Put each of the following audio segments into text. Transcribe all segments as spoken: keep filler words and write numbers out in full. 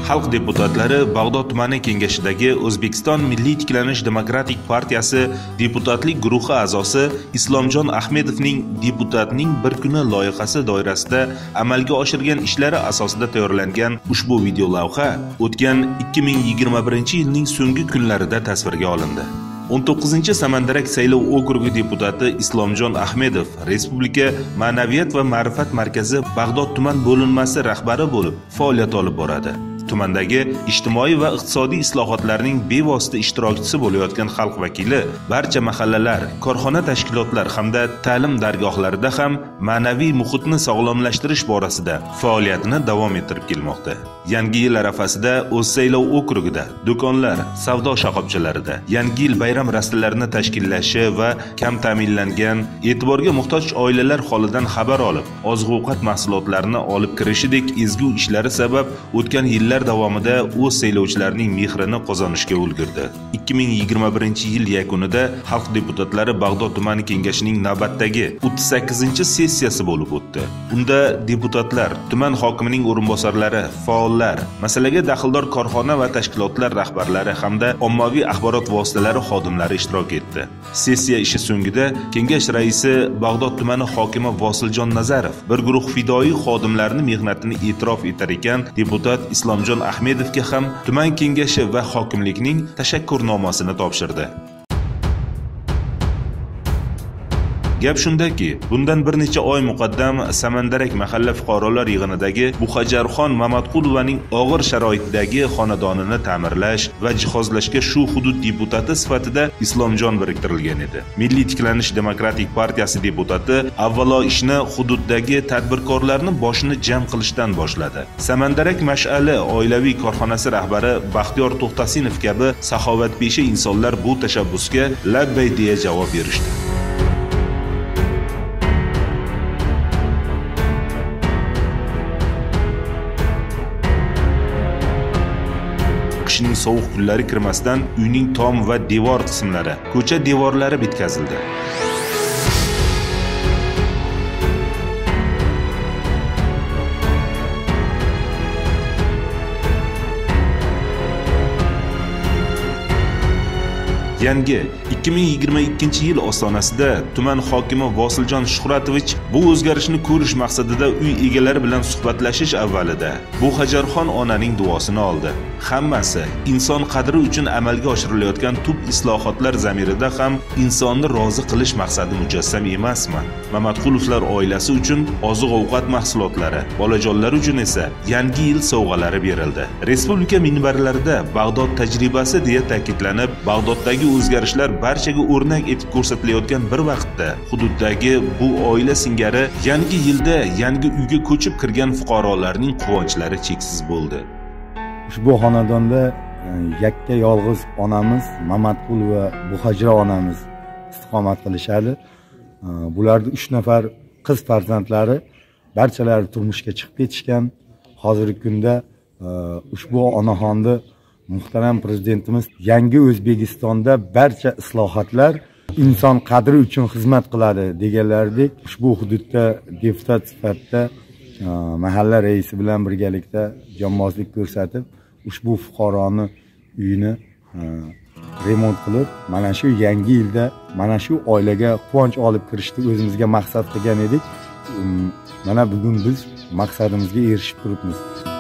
Xalq deputatlari Bag'dod tumani kengashidagi O'zbekiston Milliy tiklanish demokratik partiyasi deputatlik guruhi a'zosi Islomjon Ahmedovning deputatning bir kuni loyihasi doirasida amalga oshirgan ishlari asosida tayyorlangan ushbu video lavha o'tgan ikki ming yigirma birinchi yilning so'nggi kunlarida tasvirga olindi. o'n to'qqizinchi Samandarak saylov okrugi deputati Islomjon Ahmedov Respublika Ma'naviyat va ma'rifat markazi Bag'dod tuman bo'linmasi rahbari bo'lib faoliyat olib boradi. Tumandagi ijtimoiy va iqtisodiy islohotlarning bevosita ishtirokchisi bo'layotgan xalq vakili barcha mahallalar, korxona tashkilotlar hamda ta'lim dargohlarida ham ma'naviy muhitni sog'lomlashtirish borasida faoliyatini davom ettirib kelmoqda. Yangi yil arafasida o'z saylov okrugida do'konlar, savdo shoxobchalarida Yangi yil bayram rastalarini tashkillashi va kam ta'minlangan, e'tiborga muhtoj oilalar holidan xabar olib, oziq-ovqat mahsulotlarini olib kirishidek ezgu ishlari sabab o'tgan yillar davomida o'z saylovchilarining mehrini qozonishga ulgurdi. ikki ming yigirma birinchi yil yakunida xalq deputatlari Bag'dod tumani kengashining navbatdagi o'ttiz sakkizinchi sessiyasi bo'lib o'tdi. Unda deputatlar, tuman hokimining o'rinbosarlari, faollar, masalaga daxldor korxona va tashkilotlar rahbarlari hamda ommaviy axborot vositalari xodimlari ishtirok etdi. Sessiya ishi so'ngida kengash raisi Bag'dod tumani hokimi Vosiljon Nazarov bir guruh fidoyi xodimlarning mehnatini e'tirof etar ekan, deputat Islomjon Ahmedovga ham tuman kengashi va hokimlikning tashakkurnomasini topshirdi. Gap shundaki, bundan bir necha oy muqaddam Samandarak mahalla fuqarolar yig'inidagi Buxajarxon Mamatqulovaning og'ir sharoitdagi xonadonini ta'mirlash va jihozlashga shu hudud deputati sifatida Islomjon biriktirilgan edi. Milliy tiklanish demokratik partiyasi deputati avvalo ishni hududdagi tadbirkorlarni boshini jam qilishdan boshladi. Samandarak Mash'ali oilaviy korxonasi rahbari Baxtiyor To'xtasinov kabi saxovatpesha insonlar bu tashabbusga labbay deya javob berishdi. Qishning sovuq kunlari kirmasdan uyning tom va devor qismlari, ko'cha devorlari bitkazildi. Yangi ikki ming yigirma ikkinchi yil ostonasida tuman hokimi Vosiljon Shuhratovich bu o'zgarishni ko'rish maqsadida uy egalari bilan suhbatlashish avvalida Buxajarxon onaning duosini oldi. Hammasi inson qadri uchun amalga oshirilayotgan tub islohotlar zamirida ham insonni rozi qilish maqsadi mujassam emasmi? Mamatqulovlar oilasi uchun oziq-ovqat mahsulotlari, bolajonlar uchun esa Yangi yil sovg'alari berildi. Respublika minbarlarida Bag'dod tajribasi deya ta'kidlanib, Bag'doddagi o'zgarishlar barchaga o'rnak etib ko'rsatilayotgan bir vaqtda hududdagi bu oila singari yangi yilda yangi uyga ko'chib kirgan fuqarolarning quvonchlari cheksiz bo'ldi. Ushbu xonadonda yakka yolg'iz onamiz Mamatqulova Buxajra onamiz istiqomat qilishadi. Bularning uch nafar qiz farzandlari barchalari turmushga chiqib ketishgan. Hozirgi kunda ushbu onaxonni muhtaram prezidentimiz yangi O'zbekistonda barcha islohotlar inson qadri uchun xizmat qiladi deganlaridek, ushbu hududda deputat sifatida mahalla raisi bilan birgalikda jonbozlik ko'rsatib, ushbu fuqaroni uyini remont qilib, mana shu yangi yilda mana shu oilaga quvonch olib kirishni o'zimizga maqsad qilgan edik. Mana bugun biz maqsadimizga erishib turibmiz.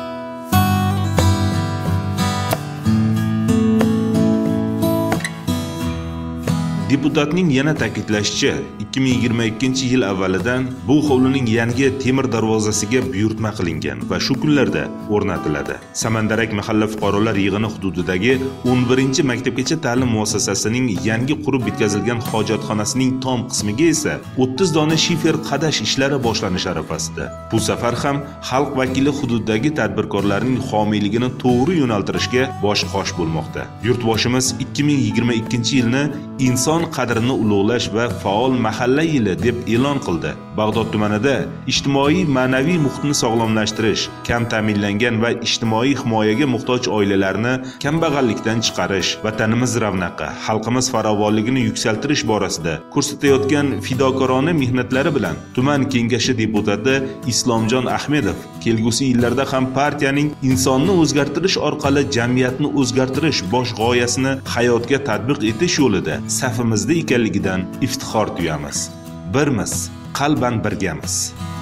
Deputatning yana ta'kidlashicha, ikki ming yigirma ikkinchi yil avvalidan bu hovlining yangi temir darvozasiga buyurtma qilingan va shu kunlarda o'rnatiladi. Samandarak mahalla fuqarolar yig'ini hududidagi o'n birinchi maktabgacha ta'lim muassasasining yangi qurib bitkazilgan hojatxonasining tom qismiga esa o'ttiz dona shifer qadash ishlari boshlanish arafasida. Bu safar ham xalq vakili hududdagi tadbirkorlarning homiyligini to'g'ri yo'naltirishga bosh-qosh bo'lmoqda. Yurtboshimiz ikki ming yigirma ikkinchi yilni inson qadrini ulug'lash va faol mahalla mahalla yili deb e'lon qildi. Bag'dod tumanida ijtimoiy ma'naviy muhitni sog'lomlashtirish, kam ta'minlangan va ijtimoiy himoyaga muhtoj oilalarni kambag'allikdan chiqarish, vatanimiz ravnaqi, xalqimiz farovonligini yuksaltirish borasida ko'rsatayotgan fidokorona mehnatlari bilan tuman kengashi deputati Islomjon Ahmedov kelgusi yillarda ham partiyaning insonni o'zgartirish orqali jamiyatni o'zgartirish bosh g'oyasini hayotga tatbiq etish yo'lida safimizda ekanligidan iftixor tuyamiz. Birmiz, qalban birgamiz.